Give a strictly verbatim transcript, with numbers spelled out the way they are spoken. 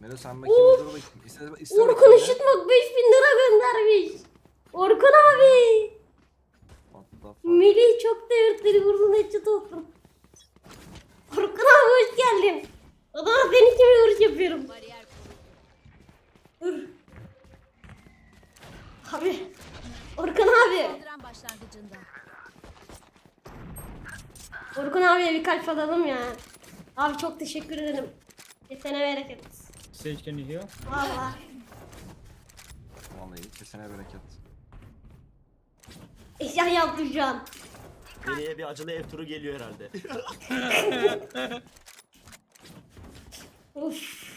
Melo sen bakayım dur bakayım. İste, iste Orkun bakayım ya. Işıtmak beş bin lira göndermiş. Orkun abi. What the fuck? Melih çok değerli vurdun headshot olsun. Orkun abi hoş geldin. Adama seni kimi vuruş yapıyorum. Dur. Abi. Orkun abi. Saldıran başlangıcında. Orkun abiye bir kalp alalım ya. Abi çok teşekkür ederim. Kesene bereket. Sage, can you heal? Valla. Vallahi kesene bereket. Eşya yaptım şu an. Nereye bir acılı ev turu geliyor herhalde. Uf.